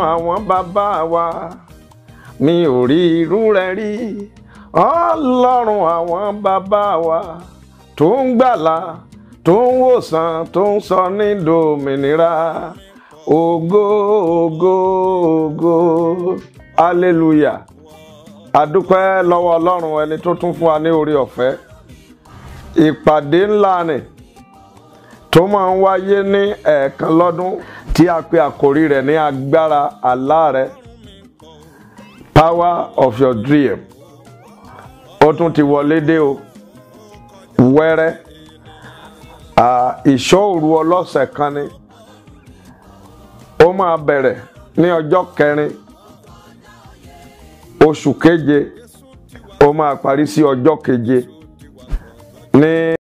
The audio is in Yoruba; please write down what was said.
àwọn bàbá wa mi ò rí irú rẹ̀ rí. Ọlọ́run àwọn bàbá wa tó ń gbàlà, tó ń wòsàn, tó ń sọ ní dòmìnira. Ògo, ògo, ògo. Hallelujah. Adúpẹ́ lọ́wọ́ Ọlọ́run ẹni tó tún fún wa ní oore ọ̀fẹ́. Ìpàdé ńlá ni tó máa ń wáyé ní ẹ̀ẹ̀kan lọ́dún tí a pè àkórí rẹ̀ ní agbára àlá rẹ, power of your dream. Ó tún ti wọlé dé o wẹ́rẹ́. Ìṣọ́ òru ọlọ́sẹ̀ kan ni. Ó máa bẹ̀rẹ̀ ní ọjọ́ 4 oṣù keje, ó máa parí sí ọjọ́ 7 ní